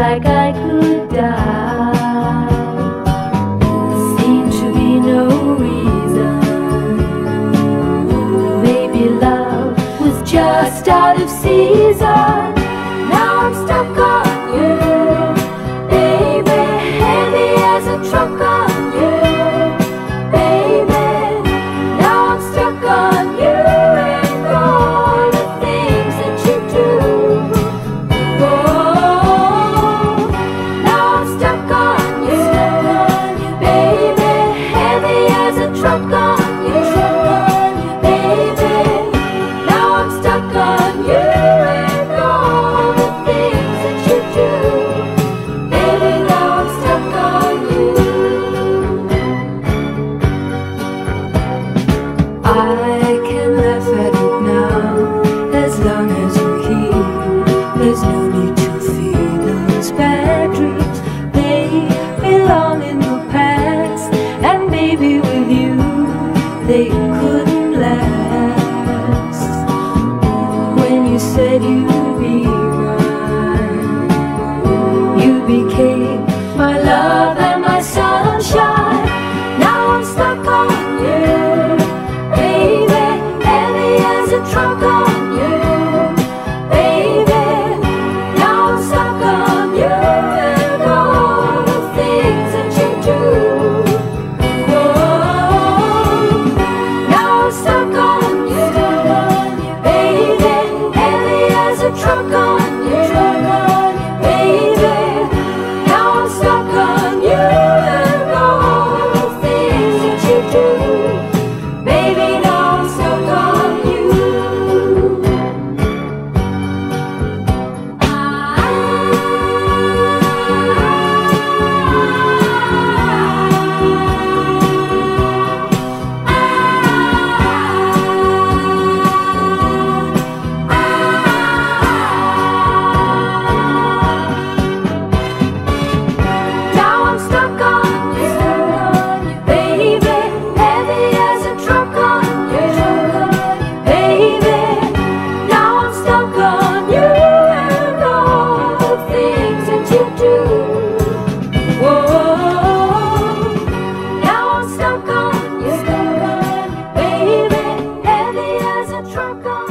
like I could die. There seemed to be no reason. Maybe love was just out of season. Now I'm stuck on you, baby, heavy as a truck on you, baby. Now I'm stuck on you and all the things that you do. Oh, now I'm stuck on you, baby, heavy as a truck on you, baby. Now I'm stuck on you. I can laugh at it now, as long as you're here. There's no need to fear those bad dreams. They belong in the past, and maybe with you they couldn't last. When you said you'd be mine, you became my love and my sunshine. Now I'm stuck on you, truck on you, baby. Now I'm stuck on you and all the things that you do. Oh, now I'm stuck on you, baby, heavy as a truck on you, baby. Now I'm stuck on you and all the things that you do, baby. Now I'm stuck on you. Truck on